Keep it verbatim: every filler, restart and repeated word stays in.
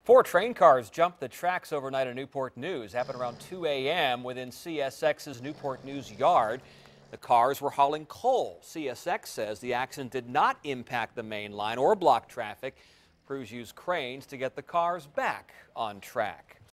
Four train cars jumped the tracks overnight in Newport News. Happened around two A M within C S X's Newport News yard. The cars were hauling coal. C S X says the accident did not impact the main line or block traffic. Crews used cranes to get the cars back on track.